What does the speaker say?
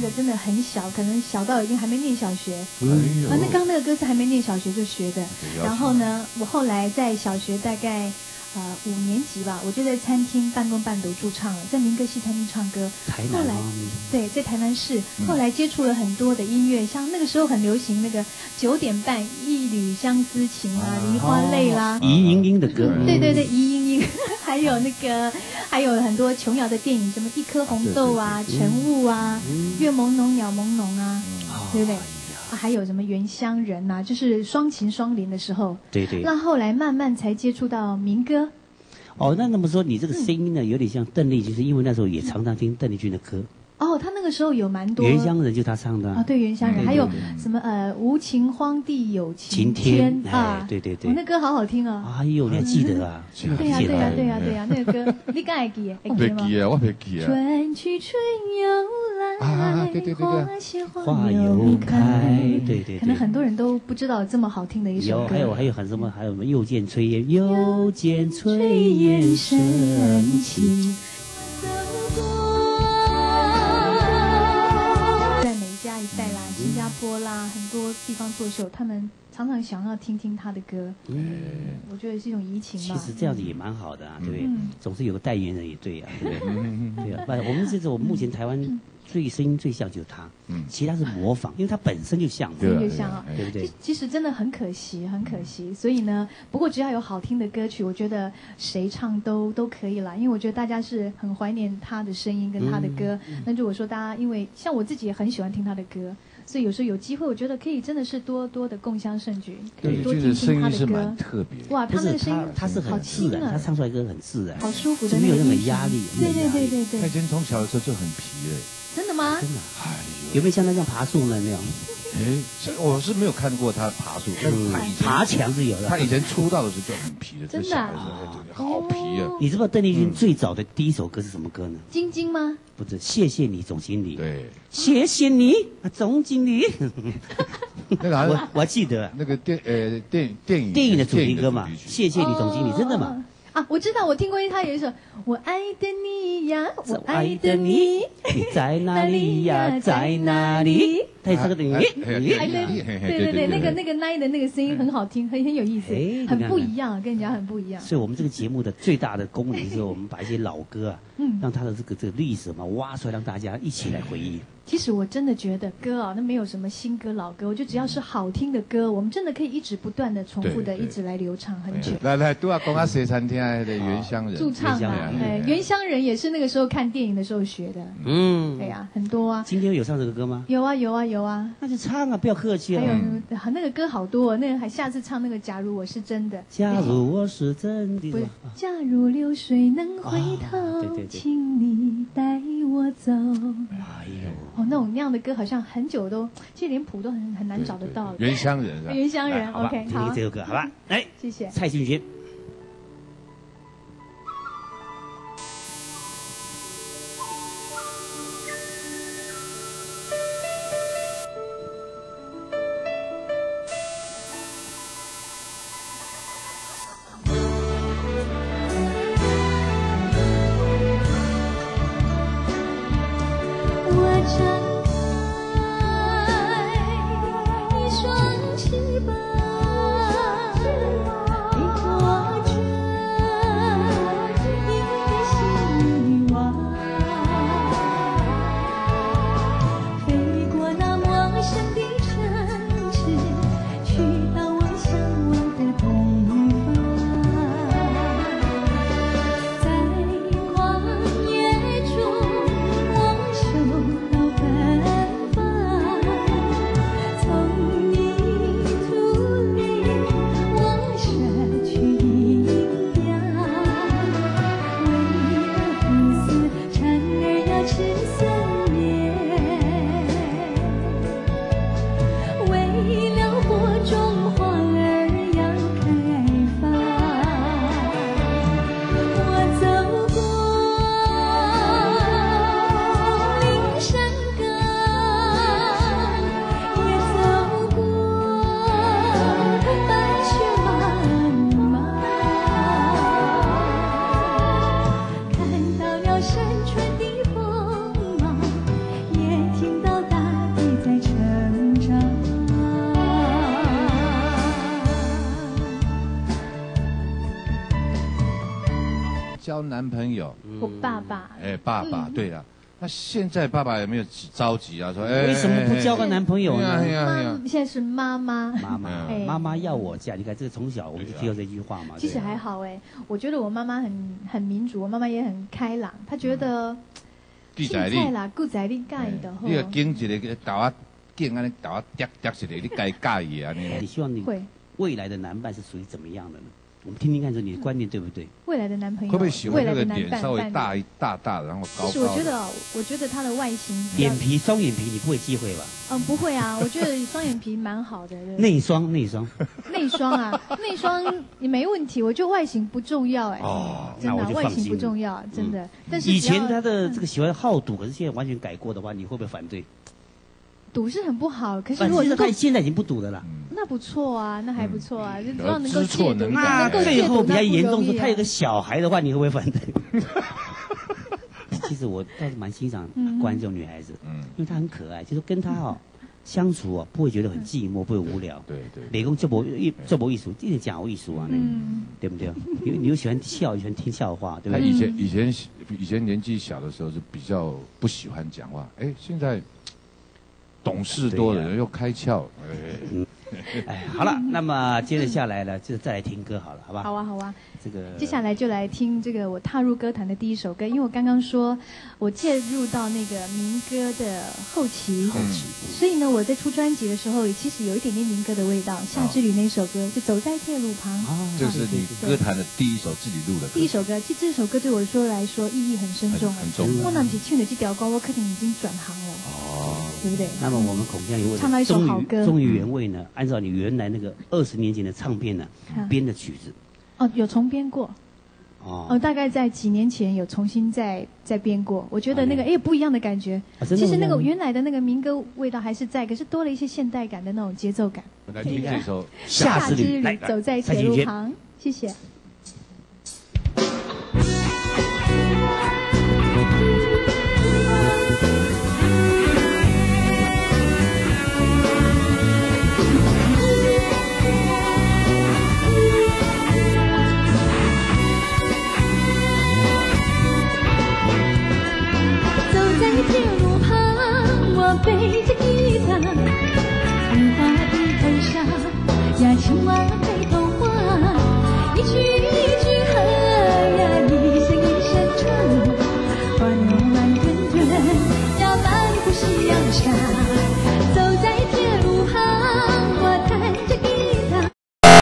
的真的很小，可能小到已经还没念小学。那刚那个歌是还没念小学就学的。然后呢，我后来在小学大概5年级吧，我就在餐厅半工半读驻唱了，在民歌西餐厅唱歌。后来对，在台南市，后来接触了很多的音乐，像那个时候很流行那个9点半一缕相思情啊，梨花泪啦， 怡莺莺的歌， 对对对，怡莺莺，还有那个还有很多琼瑶的电影，什么一颗红豆啊，晨雾啊，月朦胧鸟朦胧啊，对不对？还有什么原乡人呐、就是双琴双林的时候， 对对。 那后来慢慢才接触到民歌。 哦，那么说你这个声音呢，有点像邓丽君，是因为那时候也常常听邓丽君的歌。 哦，他那个时候有蛮多原乡人，就他唱的啊，对，原乡人，还有什么无情荒地有晴天啊， 对对对， 那歌好好听啊。 哎呦，你还记得啊？ 对呀对呀对呀对呀，那个歌你敢会记？ 我别记啊，我别记啊。 春去春又来， 对对对对， 花又开，对对。 可能很多人都不知道这么好听的一首歌。 还有很什么，还有什么又见炊烟，又见炊烟升起。 新加坡啦，很多地方作秀，他们常常想要听听他的歌。我觉得是一种移情吧。 其实这样子也蛮好的啊，对不对？总是有个代言人也对啊，对不对？对啊，我们这种目前台湾声音最像就是他，其他是模仿，因为他本身就像， 对不对？ 其实真的很可惜，很可惜。所以呢，不过只要有好听的歌曲，我觉得谁唱都可以啦。因为我觉得大家是很怀念他的声音跟他的歌。那如果说大家因为像我自己也很喜欢听他的歌。所以有时候有机会，我觉得可以真的是多多的共襄盛举，可以多听听他的歌。 蛮特别。 哇，他那个声音他是很自然，他唱出来歌很自然， 好舒服的， 没有任何压力。 对对对对对。 他以前从小的时候就很皮嘞。 真的吗？ 真的。有没有像那样爬树呢？没有。 我是没有看过他爬树， 爬墙是有的。 他以前出道的时候就很皮的， 真的好皮啊！ 你知道邓丽君最早的第一首歌是什么歌呢？ 晶晶吗？ 不是，谢谢你总经理。 对， 谢谢你总经理。 那个我还记得那个电影的主题歌嘛，谢谢你总经理，真的吗？ 啊，我知道，我听过他有一首《我爱的你呀，我爱的你， 你在哪里呀，在哪里》。他也唱个等于， 对对对，那个奈的那个声音很好听，很有意思，很不一样，跟人家很不一样。 所以我们这个节目的最大的功能就是我们把一些老歌啊，让它的这个历史嘛挖出来，让大家一起来回忆。 其实我真的觉得歌啊，那没有什么新歌老歌，我觉得只要是好听的歌，我们真的可以一直不断的重复的一直来流畅很久。 来，都要讲下西餐厅的原乡人， 驻唱啊，原乡人也是那个时候看电影的时候学的。对呀，很多啊。 今天有唱这个歌吗？ 有啊有啊有啊。 那就唱啊，不要客气啊。 还有那个歌好多，那个还下次唱那个假如我是真的。 假如我是真的。 不是，假如流水能回头，请你带我走。哎呦。哦，那样的歌好像很久都，其实连谱都很难找得到了。 原乡人啊， 原乡人 ，OK， 好， 听这首歌，好吧？来， 谢谢。 蔡幸娟。 在旷野中，我手到交男朋友？ 我爸爸。 爸爸，对了。那现在爸爸有没有着急啊？说， 为什么不交个男朋友呢？ 现在是妈妈。 妈妈要我嫁，你看这个从小我们就听到这句话嘛。 其实还好我觉得我妈妈很民主，我妈妈也很开朗，她觉得现在啦，顾在你介意的吼。 你个经一个搞啊，经安尼搞啊，嗲一个，你介意啊？ 你希望你未来的男伴是属于怎么样的呢？我们听听看，说你的观念对不对？ 未来的男朋友会不会喜欢那个脸稍微大的，然后高高的？ 其实我觉得他的外形， 双眼皮，你不会忌讳吧？ 不会啊，我觉得双眼皮蛮好的。 内双啊， 内双你没问题，我觉得外形不重要真的外形不重要，真的。但是以前他的这个喜欢好赌，可是现在完全改过的话，你会不会反对？ 赌是很不好，可是如果是他现在已经不赌了啦。 那不错啊，那还不错啊，就只要能够戒赌， 那最后比较严重是他有个小孩的话，你会不会反对？其实我倒是蛮欣赏关这种女孩子，因为她很可爱，就是跟她相处不会觉得很寂寞，不会无聊。 对。 美工做博艺术，一点讲艺术啊，对不对？你又喜欢笑，喜欢听笑话，对不对？ 他以前年纪小的时候是比较不喜欢讲话，现在懂事多了，又开窍。 好了，那么接着下来呢，就再来听歌好了，好吧？ 好啊。 这个接下来就来听这个我踏入歌坛的第一首歌，因为我刚刚说我介入到那个民歌的后期，所以呢，我在出专辑的时候，其实有一点点民歌的味道。夏之旅那首歌就走在铁路旁， 这是你歌坛的第一首自己录的歌。 第一首歌，其实这首歌对我来说意义很深重， 很重。 我那不是唱的这条歌，我肯定已经转行了。对不对？ 那么我们孔锵有唱到一首好歌， 忠于原味呢，按照你原来那个20年前的唱片呢编的曲子。 有重编过。大概在几年前有重新再编过，我觉得那个不一样的感觉。其实那个原来的那个民歌味道还是在，可是多了一些现代感的那种节奏感。 我来听这首《 夏之旅》， 走在铁路旁，谢谢。 背着吉他，无花的头上压青蛙白头花，一曲